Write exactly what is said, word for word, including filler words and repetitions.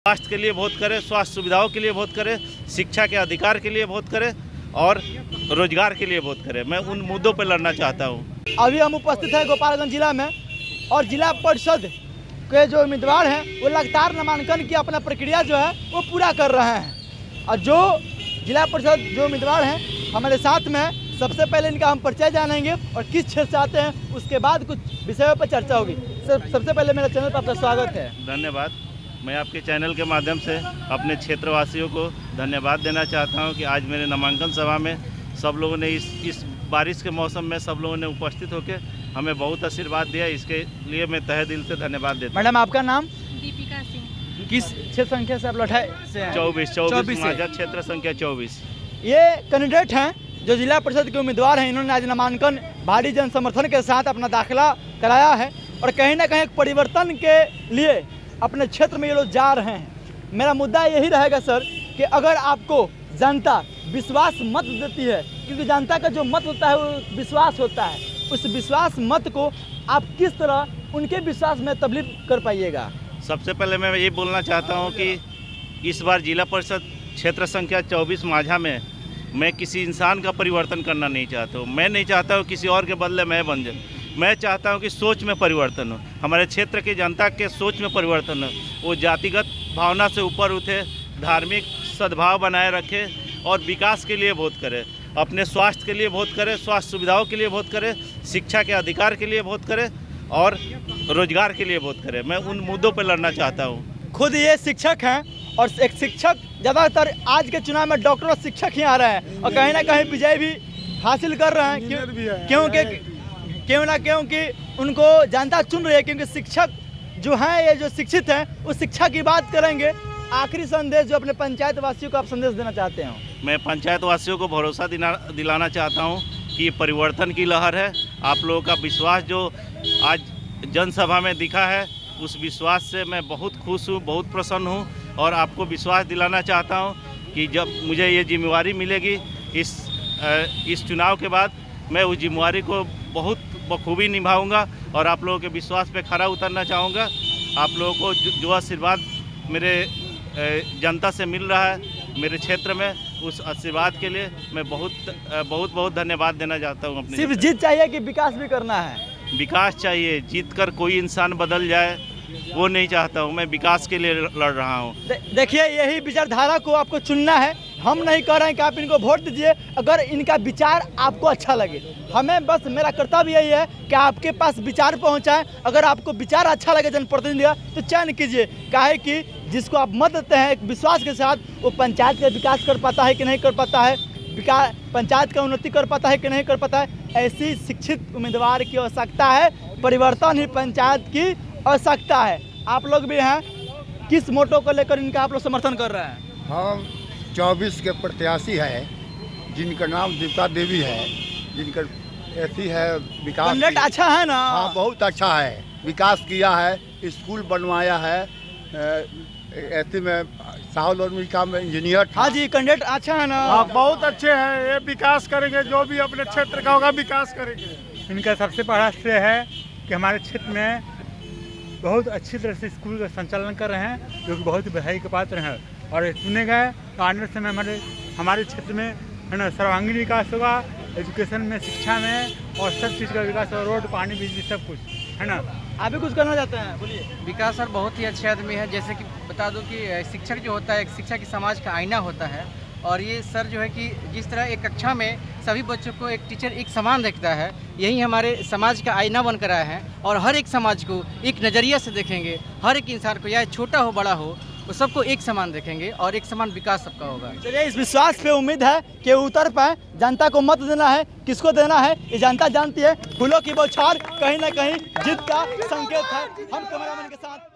स्वास्थ्य के लिए वोट करें, स्वास्थ्य सुविधाओं के लिए वोट करें, शिक्षा के अधिकार के लिए वोट करें और रोजगार के लिए वोट करें। मैं उन मुद्दों पर लड़ना चाहता हूँ। अभी हम उपस्थित हैं गोपालगंज जिला में और जिला परिषद के जो उम्मीदवार हैं वो लगातार नामांकन की अपना प्रक्रिया जो है वो पूरा कर रहे हैं। और जो जिला परिषद जो उम्मीदवार हैं हमारे साथ में, सबसे पहले इनका हम परिचय जानेंगे और किस क्षेत्र से आते हैं, उसके बाद कुछ विषयों पर चर्चा होगी। सर, सबसे पहले मेरे चैनल पर आपका स्वागत है। धन्यवाद। मैं आपके चैनल के माध्यम से अपने क्षेत्रवासियों को धन्यवाद देना चाहता हूं कि आज मेरे नामांकन सभा में सब लोगों ने इस इस बारिश के मौसम में सब लोगों ने उपस्थित होकर हमें बहुत आशीर्वाद दिया। इसके लिए मैं तहे दिल से धन्यवाद देता हूं। मैडम, आपका नाम? दीपिका सिंह। किस क्षेत्र संख्या से आप लौटाए से हैं? चौबीस चौबीस माझा क्षेत्र संख्या चौबीस। ये कैंडिडेट हैं जो जिला परिषद के उम्मीदवार हैं। इन्होंने आज नामांकन भारी जन समर्थन के साथ अपना दाखिला कराया है और कहीं ना कहीं एक परिवर्तन के लिए अपने क्षेत्र में ये लोग जा रहे हैं। मेरा मुद्दा यही रहेगा सर कि अगर आपको जनता विश्वास मत देती है, क्योंकि जनता का जो मत होता है वो विश्वास होता है, उस विश्वास मत को आप किस तरह उनके विश्वास में तब्दील कर पाइएगा? सबसे पहले मैं ये बोलना चाहता हूँ कि इस बार जिला परिषद क्षेत्र संख्या चौबीस माझा में मैं किसी इंसान का परिवर्तन करना नहीं चाहता हूँ। मैं नहीं चाहता हूँ किसी और के बदले मैं बन जाऊँ। मैं चाहता हूं कि सोच में परिवर्तन हो, हमारे क्षेत्र की जनता के सोच में परिवर्तन हो। वो जातिगत भावना से ऊपर उठे, धार्मिक सद्भाव बनाए रखे और विकास के लिए वोट करें। अपने स्वास्थ्य के लिए वोट करें, स्वास्थ्य सुविधाओं के लिए वोट करें, शिक्षा के अधिकार के लिए वोट करें और रोजगार के लिए वोट करें। मैं उन मुद्दों पर लड़ना चाहता हूँ। खुद ये शिक्षक हैं और एक शिक्षक ज़्यादातर आज के चुनाव में डॉक्टर और शिक्षक ही आ रहे हैं और कहीं ना कहीं विजय भी हासिल कर रहे हैं, क्यों क्योंकि क्यों ना क्योंकि उनको जनता चुन रही है। क्योंकि शिक्षक जो हैं, ये जो शिक्षित हैं, उस शिक्षा की बात करेंगे। आखिरी संदेश जो अपने पंचायत वासियों को आप संदेश देना चाहते हो? मैं पंचायत वासियों को भरोसा दिलाना चाहता हूं कि ये परिवर्तन की लहर है। आप लोगों का विश्वास जो आज जनसभा में दिखा है, उस विश्वास से मैं बहुत खुश हूँ, बहुत प्रसन्न हूँ और आपको विश्वास दिलाना चाहता हूँ कि जब मुझे ये जिम्मेवारी मिलेगी इस इस चुनाव के बाद, मैं उस जिम्मेवारी को बहुत बखूबी निभाऊंगा और आप लोगों के विश्वास पे खरा उतरना चाहूँगा। आप लोगों को जो आशीर्वाद मेरे जनता से मिल रहा है मेरे क्षेत्र में, उस आशीर्वाद के लिए मैं बहुत बहुत बहुत धन्यवाद देना चाहता हूँ। अपने सिर्फ जीत चाहिए कि विकास भी करना है? विकास चाहिए। जीत कर कोई इंसान बदल जाए वो नहीं चाहता हूँ। मैं विकास के लिए लड़ रहा हूँ। दे, देखिए, यही विचारधारा को आपको चुनना है। हम नहीं कह रहे हैं कि आप इनको वोट दीजिए अगर इनका विचार आपको अच्छा लगे। हमें बस, मेरा कर्तव्य यही है कि आपके पास विचार पहुंचाएं। अगर आपको विचार अच्छा लगे जनप्रतिनिधि का तो चयन कीजिए। काहे कि जिसको आप मत देते हैं एक विश्वास के साथ, वो पंचायत का विकास कर पाता है कि नहीं कर पाता है, विकास पंचायत का उन्नति कर पाता है कि नहीं कर पाता है। ऐसी शिक्षित उम्मीदवार की आवश्यकता है। परिवर्तन ही पंचायत की आवश्यकता है। आप लोग भी हैं, किस मोटो को लेकर इनका आप लोग समर्थन कर रहे हैं? हम चौबीस के प्रत्याशी है जिनका नाम दीपिका देवी है, जिनका ऐसी है विकास। कैंडिडेट अच्छा है ना? हाँ, बहुत अच्छा है। विकास किया है, स्कूल बनवाया है। ऐसे में साहुल और मिल्का में इंजीनियर। हाँ जी, कैंडिडेट अच्छा है ना? हाँ, बहुत अच्छे हैं। ये विकास करेंगे, जो भी अपने क्षेत्र का होगा विकास करेंगे। इनका सबसे बड़ा श्रेय है कि हमारे क्षेत्र में बहुत अच्छी तरह से स्कूल का संचालन कर रहे हैं, जो कि बहुत ही बधाई के पात्र हैं। और चुने गए तो आने समय हमारे हमारे क्षेत्र में है ना सर्वांगीण विकास होगा, एजुकेशन में, शिक्षा में और सब चीज़ का विकास होगा, रोड, पानी, बिजली, सब कुछ, है ना। आप भी कुछ करना चाहते हैं? बोलिए। विकास सर बहुत ही अच्छे आदमी है। जैसे कि बता दो कि शिक्षक जो होता है, एक शिक्षा की समाज का आईना होता है। और ये सर जो है कि जिस तरह एक कक्षा में सभी बच्चों को एक टीचर एक समान देखता है, यही हमारे समाज का आईना बनकर आया है। और हर एक समाज को एक नज़रिया से देखेंगे, हर एक इंसान को, या छोटा हो बड़ा हो, वो सबको एक समान देखेंगे और एक समान विकास सबका होगा। चलिए, इस विश्वास पे उम्मीद है कि उतर पाए। जनता को मत देना है, किसको देना है ये जनता जानती है। फूलों की बौछार कहीं ना कहीं जीत का संकेत है। हम कैमरामैन के साथ